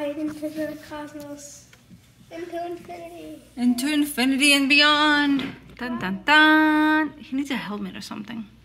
wide into the cosmos. Into infinity. Into infinity and beyond. Dun dun dun. He needs a helmet or something.